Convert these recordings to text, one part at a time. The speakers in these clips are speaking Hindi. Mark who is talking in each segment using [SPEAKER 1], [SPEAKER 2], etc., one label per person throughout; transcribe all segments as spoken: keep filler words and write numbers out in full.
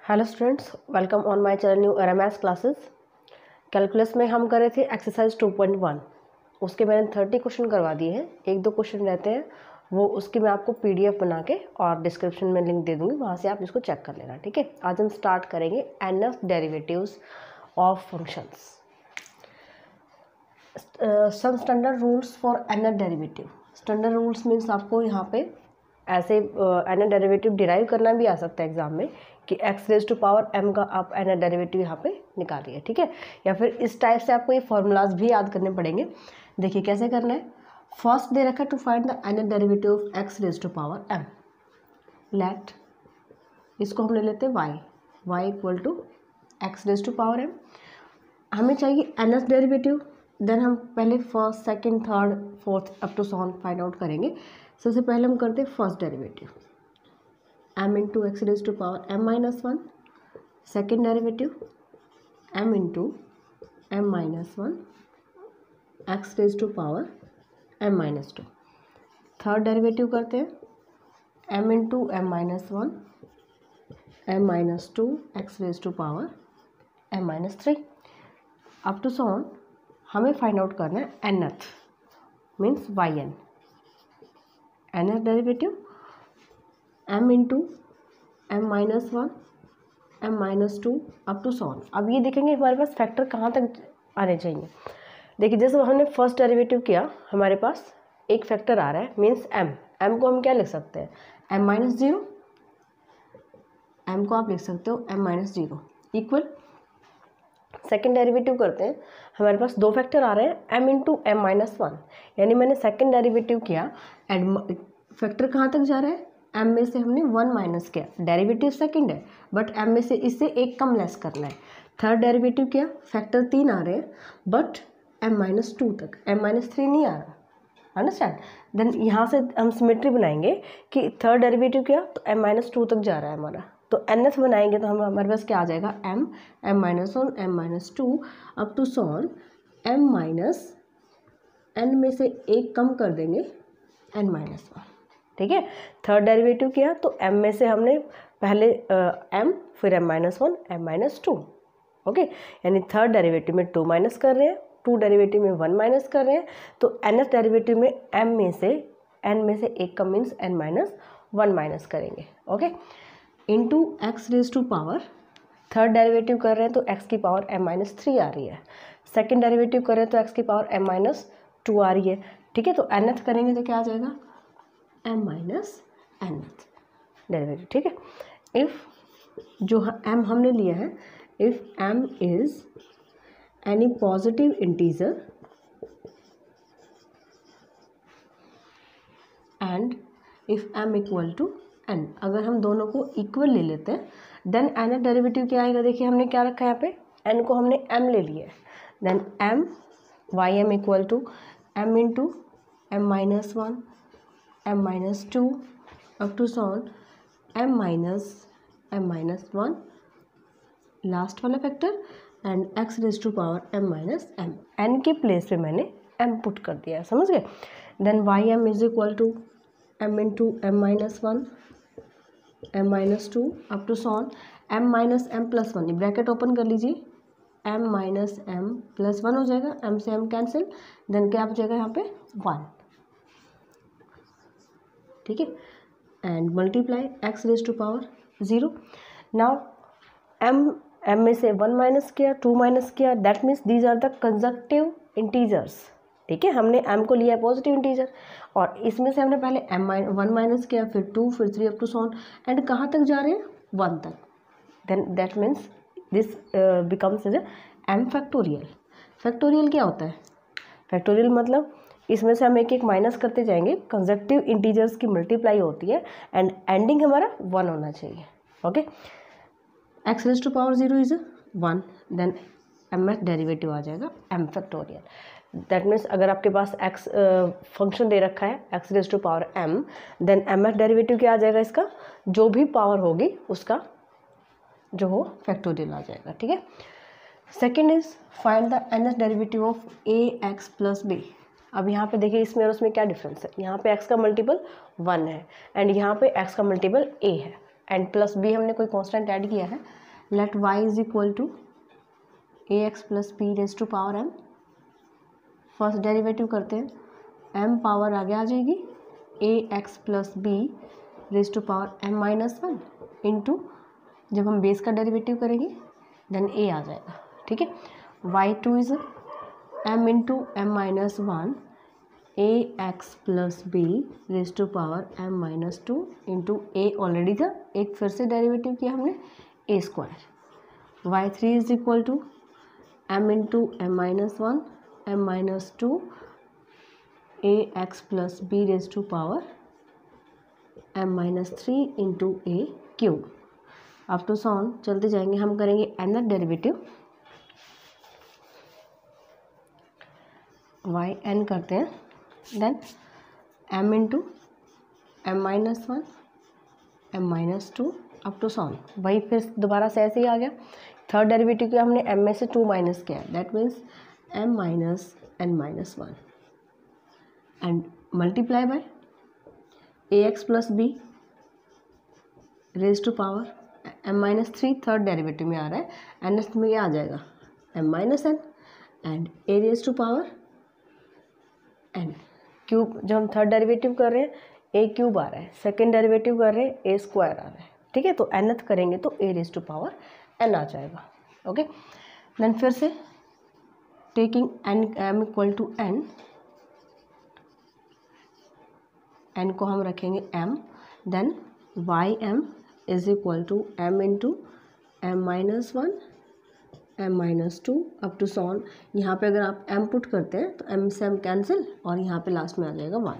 [SPEAKER 1] Hello students, welcome on my channel new era maths classes. Calculus में हम कर रहे थे एक्सरसाइज टू पॉइंट वन। उसके मैंने थर्टी क्वेश्चन करवा दिए हैं। एक दो क्वेश्चन रहते हैं वो उसकी मैं आपको पीडीएफ बना के और डिस्क्रिप्शन में लिंक दे दूंगी, वहाँ से आप इसको चेक कर लेना। ठीक है, आज हम स्टार्ट करेंगे nth derivatives of functions. Some standard rules for nth derivative. Standard rules means आपको यहाँ पे ऐसे एन डेरिवेटिव डिराइव करना भी आ सकता है एग्जाम में कि x raise to power m का आप एन डेरिवेटिव यहाँ पे निकालिए। ठीक है, या फिर इस टाइप से आपको ये फॉर्मूलाज भी याद करने पड़ेंगे। देखिए कैसे करना है। फर्स्ट दे रखा है to find the n derivative of x raise to power m. Let इसको हम ले लेते हैं y y equal to x raise to power m. हमें चाहिए एन एस डेरिवेटिव। देन हम पहले first second third fourth up to so on find out करेंगे। सबसे पहले हम करते हैं first derivative m into x raise to power m minus one. Second derivative m into m minus one x raise to power m minus two. Third derivative करते हैं m into m minus one m minus two x raise to power m minus three. Up to so on हमें फाइंड आउट करना है nth means y n nth derivative m into m minus one m minus two up to so on. अब ये देखेंगे हमारे पास फैक्टर कहाँ तक आने चाहिए। देखिए जैसे हमने फर्स्ट डेरिवेटिव किया, हमारे पास एक फैक्टर आ रहा है मीन्स m। m को हम क्या लिख सकते हैं, m माइनस जीरो। m को आप लिख सकते हो m minus zero equal. Second derivative करते हैं, हमारे पास दो फैक्टर आ रहे हैं m into m minus one. यानी मैंने सेकेंड डेरिवेटिव किया एंड फैक्टर कहाँ तक जा रहा है, m में से हमने वन माइनस किया। डेरिवेटिव सेकंड है बट m में से इससे एक कम लेस करना है। थर्ड डेरिवेटिव किया, फैक्टर तीन आ रहे हैं बट m माइनस टू तक, m माइनस थ्री नहीं आ रहा। अंडरस्टैंड। देन यहाँ से हम सिमेट्री बनाएंगे कि थर्ड डेरिवेटिव किया तो m माइनस टू तक जा रहा है हमारा, तो nth बनाएंगे तो हम हमारे पास क्या आ जाएगा m m minus one m minus two up to so on m minus n में से एक कम कर देंगे n माइनस वन। ठीक है, थर्ड डेरिवेटिव किया तो m में से हमने पहले uh, m फिर m minus one m minus two. Okay, यानी थर्ड डेरिवेटिव में टू माइनस कर रहे हैं, टू डेरिवेटिव में वन माइनस कर रहे हैं, तो nth डेरिवेटिव में m में से n में से एक कम means n minus one minus करेंगे। Okay, into x raise to power. Third derivative कर रहे हैं तो x की पावर m माइनस थ्री आ रही है। सेकेंड डेरिवेटिव कर रहे हैं तो x की पावर m माइनस टू आ रही है। ठीक है, तो nth करेंगे तो क्या आ जाएगा m माइनस nth डेरिवेटिव। ठीक है, इफ़ जो m हमने लिया है, if m is any positive integer and if m equal to n, अगर हम दोनों को इक्वल ले लेते हैं देन nth डेरिवेटिव क्या आएगा। देखिए हमने क्या रखा है यहाँ पे, n को हमने m ले लिया है। Then m y m equal to m into m minus one m minus two up to so on m minus m minus one last वाला factor and x raise to power m minus m. n के प्लेस पे मैंने m पुट कर दिया है, समझ गए। Then y m is equal to m into m minus one m minus two up to so on m minus m plus one. Bracket open कर लीजिए, m minus m plus one हो जाएगा, m से m कैंसिल, देन क्या हो जाएगा यहाँ पे वन। ठीक है, and multiply x raise to power zero. Now m m में से वन माइनस किया, टू माइनस किया, that means these are the consecutive integers. ठीक है, हमने m को लिया पॉजिटिव इंटीजर और इसमें से हमने पहले m वन माइनस किया, फिर टू, फिर three up to so on and कहाँ तक जा रहे हैं, वन तक। Then that means this becomes as m factorial. Factorial क्या होता है, फैक्टोरियल मतलब इसमें से हम एक एक माइनस करते जाएंगे, कंजक्टिव इंटीजर्स की मल्टीप्लाई होती है एंड एंडिंग हमारा वन होना चाहिए। Okay, x raise to power zero is one, then mth derivative आ जाएगा एम फैक्टोरियल। दैट मीन्स अगर आपके पास एक्स फंक्शन दे रखा है x raise to power m, then mth derivative क्या आ जाएगा, इसका जो भी पावर होगी उसका जो हो फैक्टोरियल आ जाएगा। ठीक है, second is find the nth derivative of a x plus b. अब यहाँ पे देखिए इसमें और उसमें क्या डिफरेंस है। यहाँ पे x का मल्टीपल वन है एंड यहाँ पे x का मल्टीपल a है। एंड प्लस बी हमने कोई कांस्टेंट ऐड किया है, let y is equal to a x plus b raise to power m. First derivative करते हैं, एम पावर आगे आ जाएगी a x plus b raise to power m minus one into, जब हम बेस का डेरिवेटिव करेंगे देन ए आ जाएगा, ठीक है। Y two is m into m minus one a x plus b raise to power m minus two into a already था, एक फिर से डेरिवेटिव किया हमने a square. Y three is equal to m into m minus one m minus two a x plus b raise to power m minus three into a cube. अब टू सॉन चलते जाएंगे, हम करेंगे एनथ डेरिवेटिव, वाई एन करते हैं, then m into m minus one m minus two up to so on, वही फिर दोबारा से ऐसे ही आ गया। थर्ड डेरिवेटिव किया हमने एम में से टू माइनस किया, that means m minus n minus one and multiply by a x plus b raise to power m minus three, third derivative में आ रहा है, एन एस में क्या आ जाएगा m minus n and a raise to power n cube. जब हम थर्ड डेरिवेटिव कर रहे हैं ए क्यूब आ रहा है, सेकेंड डेरिवेटिव कर रहे हैं ए स्क्वायर आ रहा है, ठीक है। तो एनथ करेंगे तो a raise to power n आ जाएगा, ओके। देन फिर से taking n m equal to n, n को हम रखेंगे m, then y m is equal to m into m minus one m minus two up to so on. यहाँ पे अगर आप m पुट करते हैं तो m से m कैंसिल और यहाँ पे लास्ट में आ जाएगा one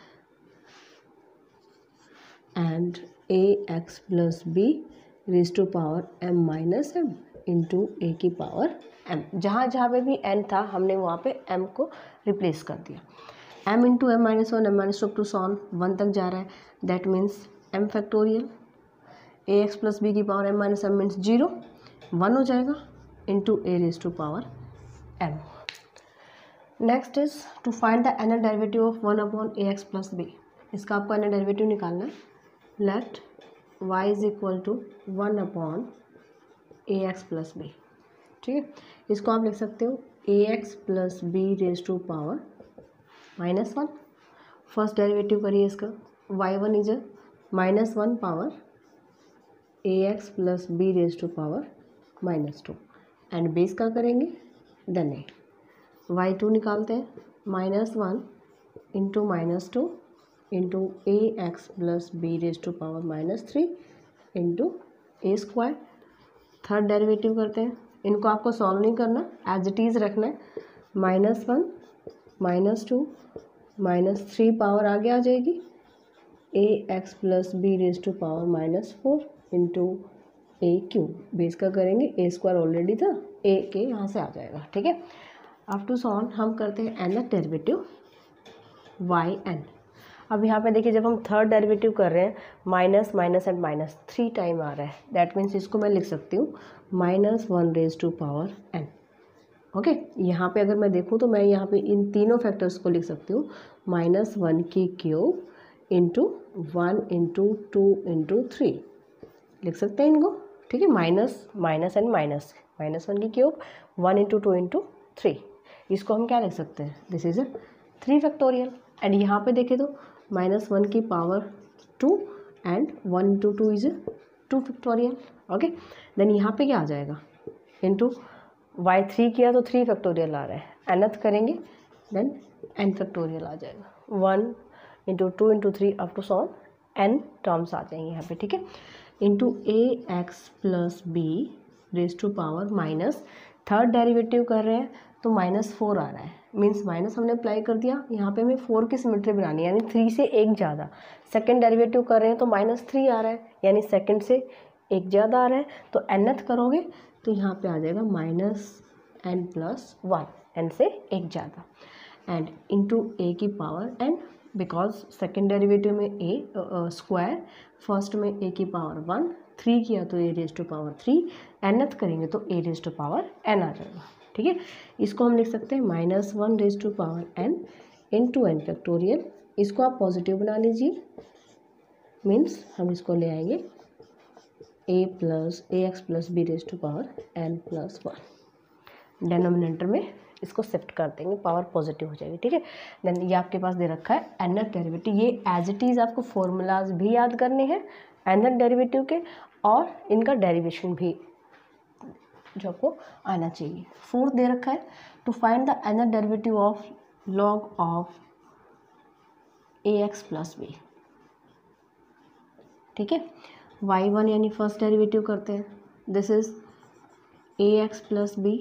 [SPEAKER 1] and a x plus b raise to power m minus m into a की पावर m। जहाँ जहाँ पे भी n था हमने वहाँ पे m को रिप्लेस कर दिया। m into m minus one m minus two up to so on one तक जा रहा है, that means m factorial a x plus b की power m minus m means zero, one हो जाएगा into a raise to power m। Next is to find the nth derivative of one upon a x plus b. इसका आपको एनथ डेरिवेटिव निकालना है, let y is equal to one upon a x plus b, ठीक है। इसको आप लिख सकते हो a x plus b raise to power minus one. First derivative करिए इसका, y one is minus one power A x plus b raise to power minus two and base का करेंगे देन ए। वाई टू निकालते हैं, minus one into minus two into a x plus b raise to power minus three into a square. Third derivative करते हैं, इनको आपको सॉल्व नहीं करना, एज इट इज़ रखना है। Minus one minus two minus three power आगे आ जाएगी a x plus b raise to power minus four into a cube. Base का करेंगे ए स्क्वायर ऑलरेडी था, ए के यहाँ से आ जाएगा, ठीक है। अप टू सॉन हम करते हैं एनथ डेरिवेटिव वाई एन। अब यहाँ पे देखिए जब हम थर्ड डेरिवेटिव कर रहे हैं minus minus and minus three time आ रहा है, दैट मीन्स इसको मैं लिख सकती हूँ minus one raise to power n, okay. यहाँ पे अगर मैं देखूँ तो मैं यहाँ पे इन तीनों फैक्टर्स को लिख सकती हूँ माइनस वन की cube into one into two into three लिख सकते हैं इनको, ठीक है। Minus minus and minus, minus one की cube one into two into three, इसको हम क्या लिख सकते हैं, this is a three factorial. And यहाँ पे देखें तो माइनस वन की power two and one into two is two factorial, okay. Then यहाँ पे क्या आ जाएगा, इंटू वाई थ्री किया तो थ्री फैक्टोरियल आ रहा है, एनथ करेंगे देन एन फैक्टोरियल आ जाएगा, one into two into three up to so on n terms आ जाएंगे यहाँ पे, ठीक है। Into a x plus b raise to power minus, third derivative कर रहे हैं तो माइनस फोर आ रहा है, मीन्स माइनस हमने अप्लाई कर दिया। यहाँ पे हमें फोर की सिमेट्री बनानी है, यानी थ्री से एक ज़्यादा। सेकंड डेरिवेटिव कर रहे हैं तो माइनस थ्री आ रहा है, यानी सेकंड से एक ज़्यादा आ रहा है, तो एनथ करोगे तो यहाँ पे आ जाएगा minus n plus one, n से एक ज़्यादा एंड इंटू ए की power n, because second derivative में ए स्क्वायर, फर्स्ट में ए की पावर वन, थ्री किया तो a raise to power three, nth करेंगे तो a raise to power n आ जाएगा, ठीक है। इसको हम लिख सकते हैं minus one raise to power n into n factorial. इसको आप पॉजिटिव बना लीजिए, मीन्स हम इसको ले आएंगे a plus a x plus b raise to power n plus one. Denominator में इसको शिफ्ट कर देंगे, पावर पॉजिटिव हो जाएगी, ठीक है। देन ये आपके पास दे रखा है nth डेरिवेटिव, ये एज इट इज़ आपको फॉर्मूलाज भी याद करने हैं nth डेरिवेटिव के, और इनका डेरिवेशन भी जो आपको आना चाहिए। फोर्थ दे रखा है to find the nth derivative of log of a x plus b, ठीक है। वाई वन यानी फर्स्ट डेरिवेटिव करते हैं, this is a x plus b,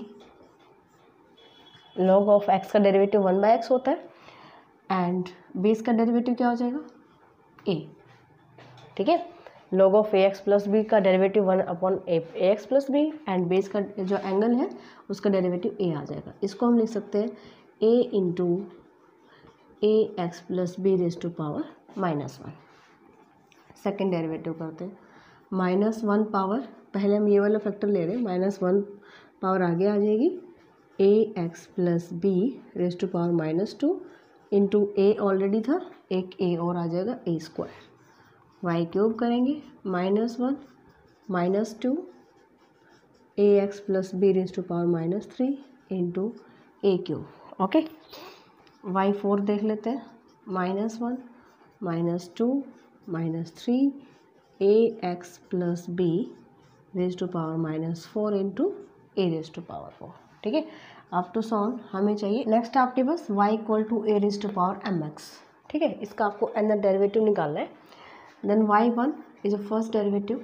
[SPEAKER 1] log of x का डेरिवेटिव वन बाय एक्स होता है, एंड बेस का डेरिवेटिव क्या हो जाएगा ए, ठीक है। Log of a x plus b का derivative one upon a x plus b, and base का जो एंगल है उसका डेरिवेटिव ए आ जाएगा। इसको हम लिख सकते हैं a into a x plus b raise to power minus one. Second derivative करते हैं, माइनस वन पावर, पहले हम ये वाला फैक्टर ले रहे हैं, माइनस वन पावर आगे आ जाएगी, a x plus b raise to power minus two into a already था, एक ए और आ जाएगा ए स्क्वायर, वाई क्यूब करेंगे minus one minus two a x plus b raise to power minus three into a cube, okay. Y four देख लेते हैं, minus one minus two minus three a x plus b raise to power minus four into a raise to power four, ठीक है। अप टू सॉन हमें चाहिए नेक्स्ट आपके पास y equal to a raise to power m x, ठीक है। इसका आपको nth डेरिवेटिव निकालना है। Then y one is a first derivative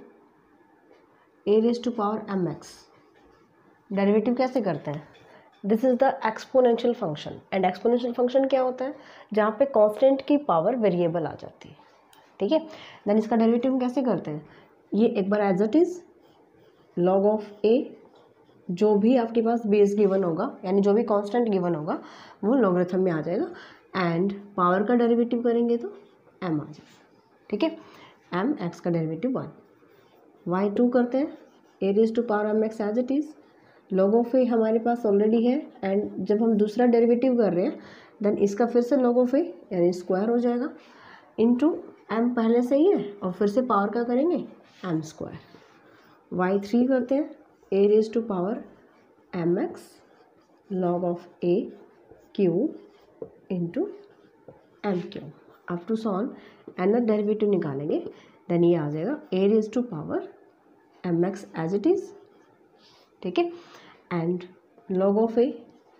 [SPEAKER 1] a raise to power m x, derivative कैसे करते हैं, this is the exponential function, and exponential function क्या होता है, जहाँ पे कांस्टेंट की पावर वेरिएबल आ जाती है, ठीक है। देन इसका डेरिवेटिव कैसे करते हैं, ये एक बार as it is log of a, जो भी आपके पास बेस गिवन होगा यानी जो भी कांस्टेंट गिवन होगा वो लॉगरिथम में आ जाएगा, एंड पावर का डेरिवेटिव करेंगे तो m आ जाएगा, ठीक है। m x का डेरिवेटिव वन। वाई टू करते हैं, a raise to power m x as it is, log of a हमारे पास ऑलरेडी है, एंड जब हम दूसरा डेरिवेटिव कर रहे हैं देन इसका फिर से लॉग ऑफ ए यानी स्क्वायर हो जाएगा, इंटू m पहले से ही है और फिर से पावर का करेंगे m स्क्वायर। वाई थ्री करते हैं, a raise to power m x log of a cube into m cube. Up to so on nth derivative निकालेंगे, देन ये आ जाएगा a raise to power m x as it is, ठीक है, and log of a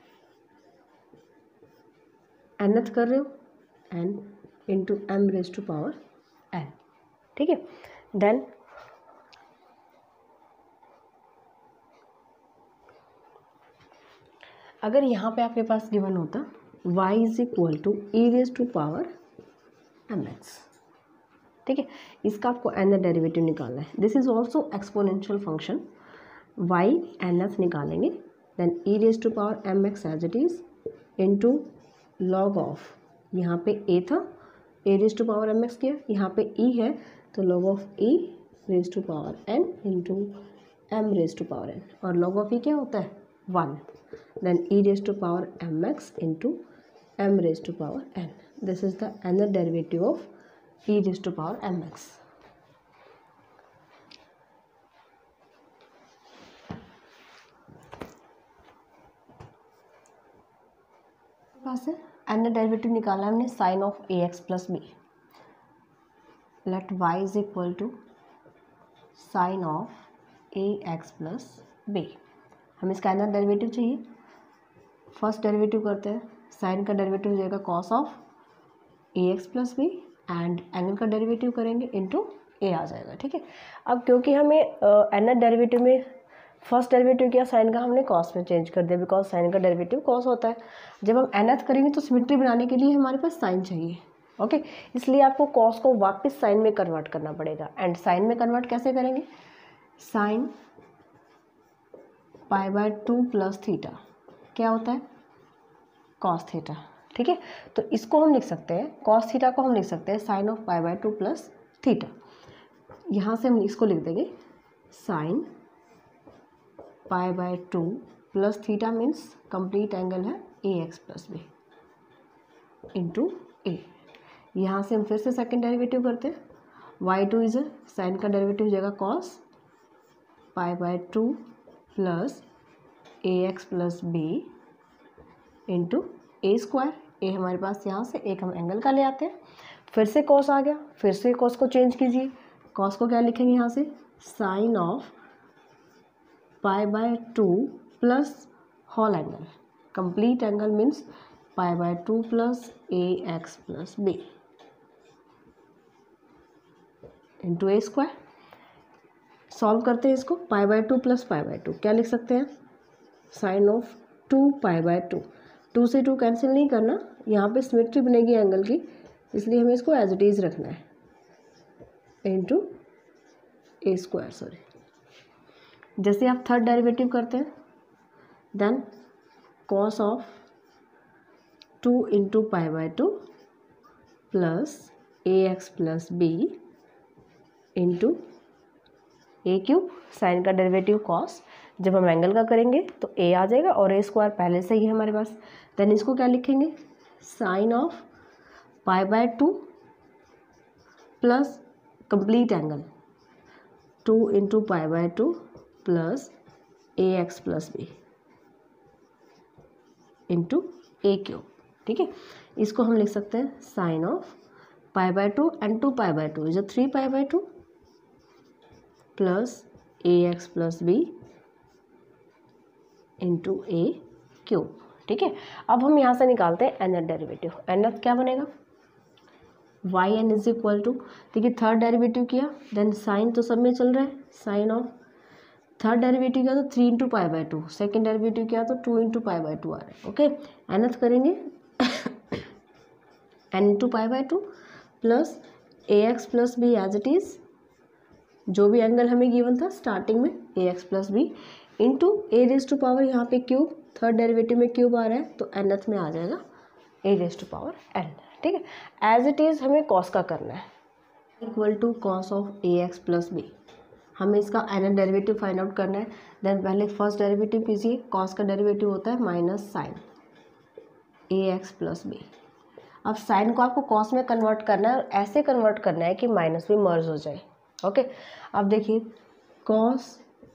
[SPEAKER 1] nth कर रहे हो and into m raise to power n, ठीक है। देन अगर यहाँ पे आपके पास गिवन होता y is equal to E raise to power m x, ठीक है, इसका आपको nth डेरिवेटिव निकालना है। This is also exponential function, y nth निकालेंगे, then e raise to power m x as it is into log of, यहाँ पे a था, a raise to power m x किया, यहाँ पे e है तो log of e raise to power n into m raise to power n, और लॉग ऑफ e क्या होता है one, then e raised to power mx into m raised to power n. This is the nth derivative of e raised to power mx. पास है nth डेरिवेटिव निकाला हमने sine of a x plus b, let y is equal to sine of a x plus b. हमें इसका nth डेरिवेटिव चाहिए, फर्स्ट डेरिवेटिव करते हैं, साइन का डेरिवेटिव हो जाएगा cos of a x plus b, and angle का डेरिवेटिव करेंगे इनटू ए आ जाएगा, ठीक है। अब क्योंकि हमें nth डेरिवेटिव में फर्स्ट डेरिवेटिव किया साइन का, हमने कॉस में चेंज कर दिया, बिकॉज साइन का डेरिवेटिव कॉस होता है। जब हम nth करेंगे तो सिमेट्री बनाने के लिए हमारे पास साइन चाहिए, ओके, इसलिए आपको कॉस को वापस साइन में कन्वर्ट करना पड़ेगा, एंड साइन में कन्वर्ट कैसे करेंगे, sine pi by two plus theta क्या होता है कॉस थीटा, ठीक है। तो इसको हम लिख सकते हैं, कॉस थीटा को हम लिख सकते हैं sine of pi by two plus theta. यहाँ से हम इसको लिख देंगे sine pi by two plus theta means complete angle है a x plus b into a. यहाँ से हम फिर से सेकेंड डेरिवेटिव करते हैं, वाई टू इज साइन का डेरिवेटिव हो जाएगा cos pi by two plus a x plus b into a square. ए हमारे पास यहाँ से एक हम एंगल का ले आते हैं, फिर से कॉस आ गया, फिर से कॉस को चेंज कीजिए। कॉस को क्या लिखेंगे यहाँ से, sine of pi by two plus whole angle, complete angle means pi by two plus a x plus b into a square. Solve करते हैं इसको, pi by two plus pi by two क्या लिख सकते हैं, sine of two pi by two. Two से टू कैंसिल नहीं करना, यहाँ पे सिमेट्री बनेगी एंगल की, इसलिए हमें इसको एज इट इज़ रखना है, इंटू ए स्क्वायर सॉरी। जैसे आप थर्ड डेरिवेटिव करते हैं, then cos of two into pi by two plus a x plus b into a cube. Sine का डेरिवेटिव कॉस, जब हम एंगल का करेंगे तो ए आ जाएगा और ए स्क्वायर पहले से ही है हमारे पास। देन इसको क्या लिखेंगे, sine of pi by two plus complete angle two into pi by two plus a x plus b into a cube. ठीक है, इसको हम लिख सकते हैं sine of pi by two and two pi by two is a three pi by two plus a x plus b into a cube. ठीक है, अब हम यहाँ से निकालते हैं एनथ डेरिवेटिव। एनथ क्या बनेगा, y N is equal to, देखिए थर्ड डेरिवेटिव किया, देन साइन तो सब में चल रहा है, साइन ऑफ थर्ड डेरिवेटिव किया तो three into pi by two, second derivative किया तो two into pi by two आ रहा है। ओके, एनथ करेंगे n into pi by two plus a x plus b as it is, जो भी एंगल हमें गिवन था स्टार्टिंग में, a x plus b into a raise to power यहाँ पे क्यूब, थर्ड डेरिवेटिव में क्यूब आ रहा है तो एनथ में आ जाएगा a raise to power n. ठीक है, एज इट इज़ हमें कॉस का करना है, equal to cos of a x plus b. हमें इसका एनथ डेरिवेटिव फाइंड आउट करना है। देन पहले फर्स्ट डेरिवेटिव कीजिए, कॉस का डेरिवेटिव होता है minus sine a x plus b. अब साइन को आपको कॉस में कन्वर्ट करना है और ऐसे कन्वर्ट करना है कि माइनस भी मर्ज हो जाए। ओके, अब देखिए cos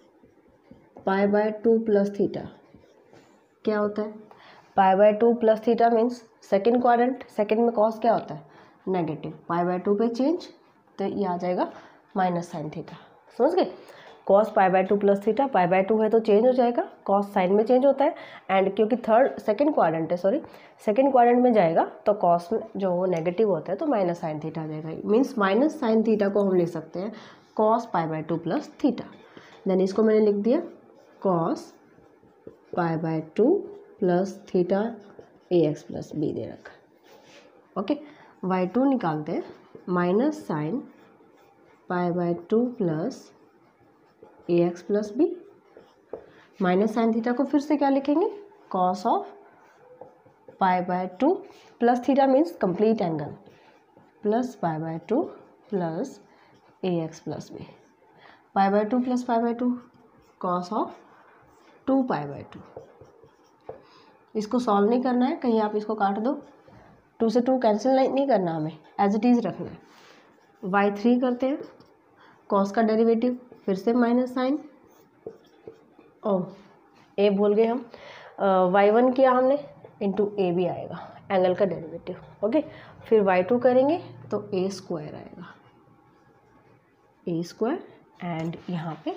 [SPEAKER 1] pi by two plus theta क्या होता है, pi by two plus theta means second quadrant, second में कॉस क्या होता है नेगेटिव, पाई बाय टू पे चेंज तो ये आ जाएगा माइनस साइन थीटा। समझ गए, cos pi by two plus theta, pi by two है तो चेंज हो जाएगा, कॉस साइन में चेंज होता है, एंड क्योंकि थर्ड सेकंड क्वाड्रेंट है सॉरी सेकंड क्वाड्रेंट में जाएगा तो कॉस में जो वो नेगेटिव होता है तो माइनस साइन थीटा आ जाएगा। मीन्स माइनस साइन थीटा को हम लिख सकते हैं cos pi by two plus theta. Then इसको मैंने लिख दिया cos pi by two plus theta a x plus b दे रखा। ओके, वाई टू निकालते हैं, minus sine pi by two plus a x plus b, minus sine theta को फिर से क्या लिखेंगे, cos of pi by two plus theta means complete angle plus pi by two plus a x plus b, pi by two plus pi by two cos of two pi by two. इसको सॉल्व नहीं करना है, कहीं आप इसको काट दो, टू से टू कैंसिल नहीं, नहीं करना, हमें एज इट इज़ रखना है। वाई थ्री करते हैं, कॉस का डेरिवेटिव फिर से माइनस साइन, ओ ए भूल गए हम, वाई वन किया हमने इंटू ए भी आएगा एंगल का डेरिवेटिव। ओके, फिर वाई टू करेंगे तो ए स्क्वायर आएगा, ए स्क्वायर एंड यहाँ पे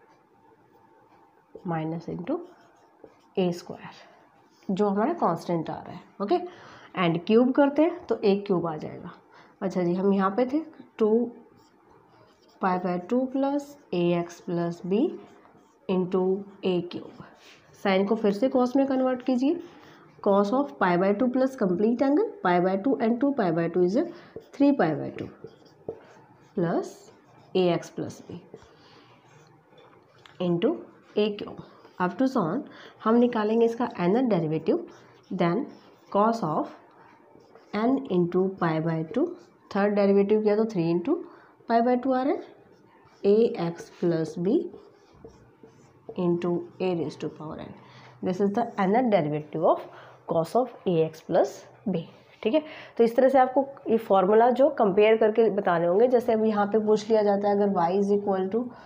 [SPEAKER 1] माइनस इंटू ए स्क्वायर जो हमारा कांस्टेंट आ रहा है। ओके, एंड क्यूब करते हैं तो एक क्यूब आ जाएगा। अच्छा जी, हम यहाँ पे थे two pi by two plus a x plus b into a cube. Sine को फिर से कॉस में कन्वर्ट कीजिए, cos of pi by two plus complete angle pi by two and two pi by two is three pi by two plus a x plus b into a cube. Up to सॉन हम निकालेंगे इसका nth derivative, then cos of n into pi by two, third derivative किया तो three into pi by two आ रहा है, a x plus b into a raise to power n. This is the nth derivative of cos of a x plus b. ठीक है, तो इस तरह से आपको ये फॉर्मूला जो कंपेयर करके बताने होंगे। जैसे अब यहाँ पे पूछ लिया जाता है अगर y is equal to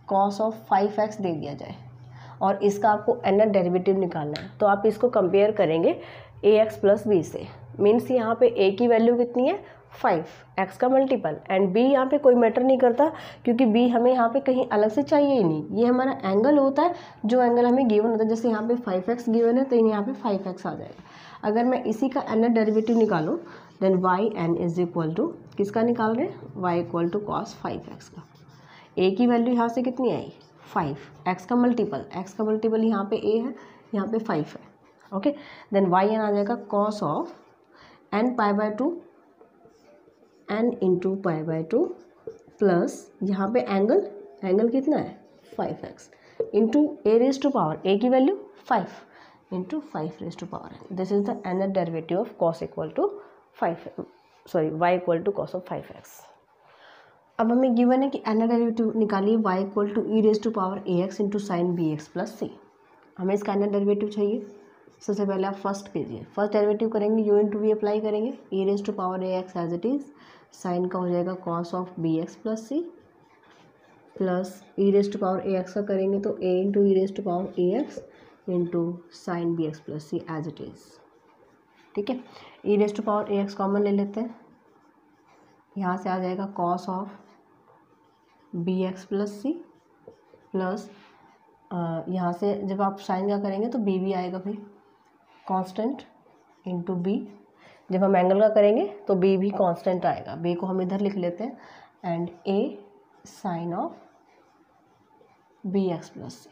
[SPEAKER 1] cos of five x दे दिया जाए और इसका आपको एनर डेरिवेटिव निकालना है, तो आप इसको कंपेयर करेंगे ए एक्स प्लस बी से। मीन्स यहाँ पे ए की वैल्यू कितनी है फाइव, एक्स का मल्टीपल, एंड बी यहाँ पे कोई मैटर नहीं करता क्योंकि बी हमें यहाँ पे कहीं अलग से चाहिए ही नहीं। ये हमारा एंगल होता है जो एंगल हमें गिवन होता है। जैसे यहाँ पे फाइव एक्स गिवन है तो यहाँ पे फाइव एक्स आ जाएगा। अगर मैं इसी का एनर डेरिवेटिव निकालूँ then y N is equal to किसका निकाल रहे हैं, y equal to cos five x का। ए की वैल्यू यहाँ से कितनी आई फाइव, एक्स का मल्टीपल, एक्स का मल्टीपल यहाँ पे ए है, यहाँ पे फाइव है। ओके, देन वाई एन आ जाएगा cos of n pi by two, n into pi by two plus यहाँ पे एंगल, एंगल कितना है five x into a raise to power, a की value five into five raise to power n. This is the nth derivative of cos equal to five sorry y equal to cos of five x. अब हमें गिवन है कि एनर डेरिवेटिव निकालिए y equal to E raise to power A x into sine B x plus c. हमें इसका एनर डेरिवेटिव चाहिए। सबसे पहले आप फर्स्ट कीजिए, फर्स्ट डेरिवेटिव करेंगे यू इंटू वी अप्लाई करेंगे, e raise to power A x as it is, sine का हो जाएगा cos of B x plus C, plus e raise to power A x का करेंगे तो a into E raise to power A x into sine B x plus c as it is. ठीक है, e raise to power A x common ले लेते हैं, यहाँ से आ जाएगा cos of B x plus C plus यहाँ से जब आप साइन का करेंगे तो बी भी आएगा भाई, कांस्टेंट इंटू बी। जब हम एंगल का करेंगे तो बी भी कांस्टेंट आएगा, बी को हम इधर लिख लेते हैं, and a sine of B x plus c.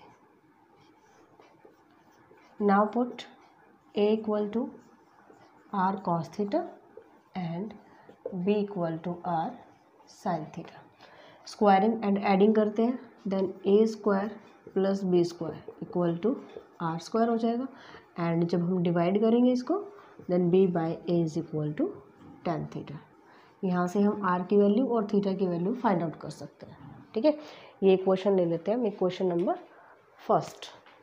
[SPEAKER 1] Now put a equal to r cos theta and b equal to r sine theta. Squaring and adding करते हैं, then a square plus B square equal to r square हो जाएगा, एंड जब हम डिवाइड करेंगे इसको then b by a is equal to tan theta. यहाँ से हम आर की वैल्यू और थीटा की वैल्यू फाइंड आउट कर सकते हैं। ठीक है, ये इक्वेशन ले लेते हैं हम, equation number first,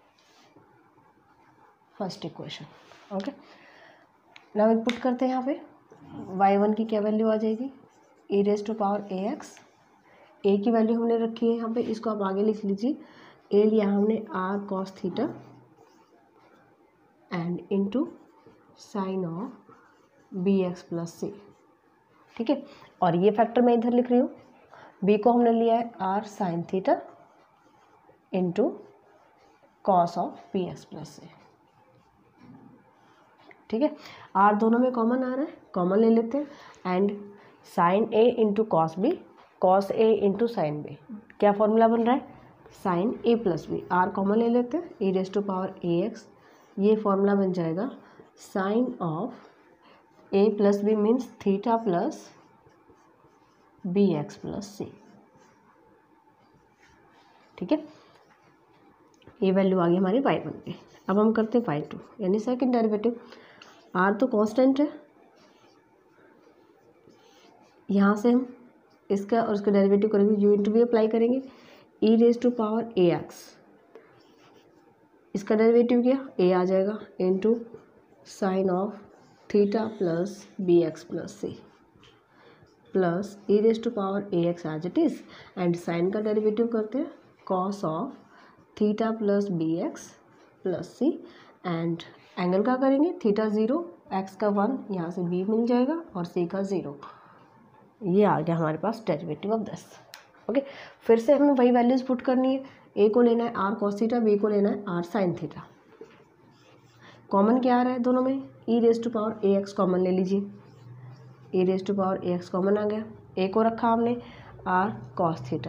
[SPEAKER 1] first equation. Okay, now input करते हैं यहाँ पे वाई वन की क्या वैल्यू आ जाएगी, e raise to power A x, a की वैल्यू हमने रखी है यहाँ पे, इसको आप आगे लिख लीजिए, ए लिया हमने r cos theta and into sine of B x plus c. ठीक है, और ये फैक्टर मैं इधर लिख रही हूँ, बी को हमने लिया है r sine theta into cos of B x plus c. ठीक है, आर दोनों में कॉमन आ रहा है, कॉमन ले लेते हैं, and sine a into cos B, cos a into sine b, क्या फॉर्मूला बन रहा है sine a plus b. R common ले लेते हैं, ई raise to power A x, ये फॉर्मूला बन जाएगा sine of a plus b means theta plus B x plus c. ठीक है, ये वैल्यू आ गई हमारी वाई वन पे। अब हम करते हैं वाई टू यानी सेकंड डेरिवेटिव। आर तो कांस्टेंट है, यहाँ से हम इसका और इसका डेरिवेटिव करेंगे, यू इंटू वी अप्लाई करेंगे, e raise to power A x, इसका डेरिवेटिव क्या ए आ जाएगा into sine of theta plus B x plus C plus e raise to power A x as it is, and sine का डेरिवेटिव करते हैं cos of theta plus B x plus c, and angle का करेंगे थीटा ज़ीरो, एक्स का वन, यहाँ से बी मिल जाएगा और सी का ज़ीरो। ये आ गया हमारे पास डेरिवेटिव ऑफ दिस। ओके, फिर से हमें वही वैल्यूज पुट करनी है, ए को लेना है आर कॉस थीटा, बी को लेना है आर साइन थीटा। कॉमन क्या आ रहा है दोनों में, e raise to power A x common ले लीजिए, e raise to power A x common आ गया, ए को रखा हमने r cos theta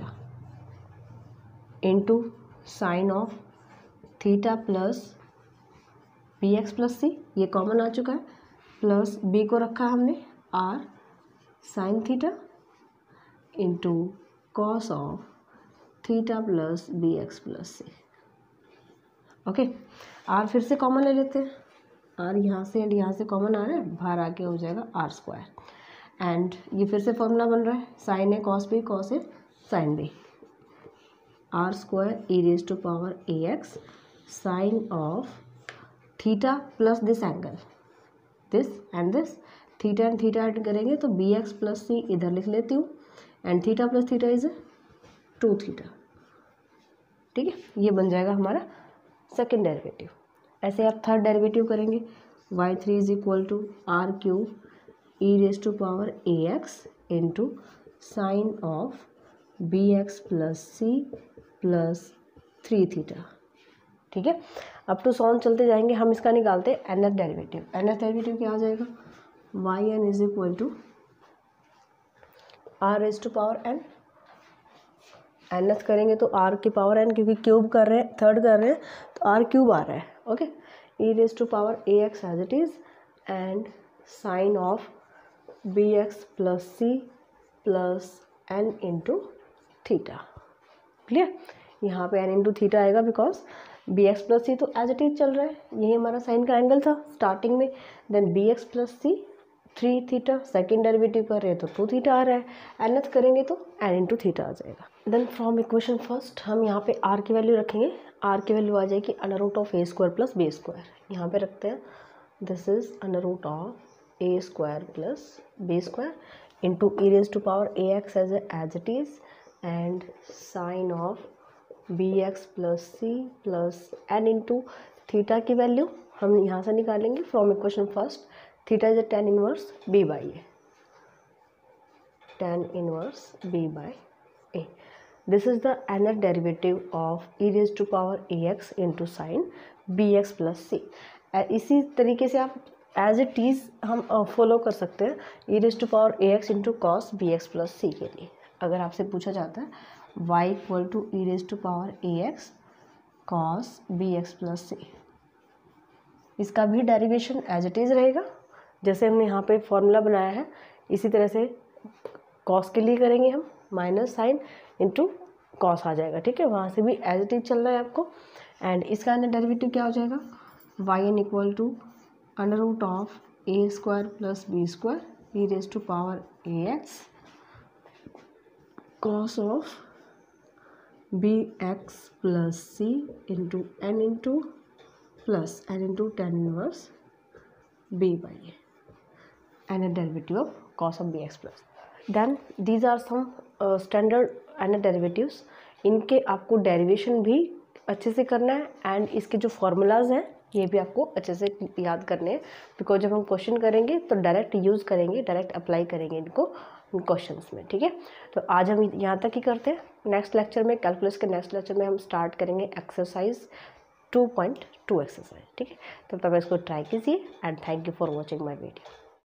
[SPEAKER 1] into sine of theta plus B x plus c, ये कॉमन आ चुका है, प्लस बी को रखा हमने R sine theta into cos of theta plus B x plus C. Okay, R फिर से कॉमन ले लेते हैं, आर यहाँ से एंड यहाँ से कॉमन आ रहा है, बाहर आके हो जाएगा आर स्क्वायर, एंड ये फिर से फॉर्मूला बन रहा है sine A cos B cos A sine B, R square E raise to power A X sine of theta plus this angle, this and this, theta and theta add करेंगे तो बी एक्स प्लस सी इधर लिख लेती हूँ, and theta plus theta is two theta ठीक है, ये बन जाएगा हमारा सेकेंड डेरिवेटिव। ऐसे आप थर्ड डेरिवेटिव करेंगे, Y three is equal to R cube E raise to power A x into sine of B x plus C plus three theta. ठीक है, अब टू सॉल्व चलते जाएंगे, हम इसका निकालते हैं एन एथ डेरिवेटिव। एन एथ डेरिवेटिव क्या आ जाएगा, Y N is equal to R raise to power N. Nth करेंगे तो आर की पावर एन, क्योंकि क्यूब कर रहे हैं, थर्ड कर रहे हैं तो आर क्यूब आ रहा है। Okay, E raise to power A x as it is and sine of B x plus C plus N into theta. Clear, यहाँ पे एन इंटू थीटा आएगा because B x plus C तो एज इट इज चल रहा है, यही हमारा साइन का एंगल था स्टार्टिंग में। Then B x plus C three theta, second derivative कर रहे हैं तो टू थीटा आ रहा है, एन एथ करेंगे तो एन इंटू थीटा आ जाएगा। देन फ्रॉम इक्वेशन फर्स्ट हम यहाँ पे आर की वैल्यू रखेंगे, आर की वैल्यू आ जाएगी under root of A square plus B square. यहाँ पे रखते हैं, this is under root of A square plus B square into E raise to power A x as as it is and sine of B x plus C plus N into theta की वैल्यू हम यहाँ से निकालेंगे from equation first. Theta is a tan inverse B by A, tan inverse B by A. This is the nth derivative of E raise to power A x into sine B x plus C. इसी तरीके से आप एज इट इज हम फॉलो कर सकते हैं ई raise to power A x into cos B x plus C के लिए। अगर आपसे पूछा जाता है y equal to E raise to power A X cos B x plus C, इसका भी डेरिवेशन एज इट इज़ रहेगा, जैसे हमने यहाँ पे फॉर्मूला बनाया है इसी तरह से कॉस के लिए करेंगे हम, माइनस साइन इंटू कॉस आ जाएगा। ठीक है, वहाँ से भी एज इट इज चल रहा है आपको। एंड इसका डेरिवेटिव क्या हो जाएगा, Y N equal to under root of A square plus B square E raise to power A X cos of B x plus C into N into plus N into tan inverse B by N A derivative of cos of B x plus. Then these are some standard N A derivatives, इनके आपको डेरिवेशन भी अच्छे से करना है एंड इसके जो फॉर्मूलाज हैं ये भी आपको अच्छे से याद करने हैं, बिकॉज जब हम क्वेश्चन करेंगे तो डायरेक्ट यूज़ करेंगे, डायरेक्ट अप्लाई करेंगे इनको क्वेश्चंस में। ठीक है, तो आज हम यहाँ तक ही करते हैं। नेक्स्ट लेक्चर में, कैलकुलस के नेक्स्ट लेक्चर में हम स्टार्ट करेंगे exercise two point two exercise. ठीक है, तब तक इसको ट्राई कीजिए and thank you for watching my video.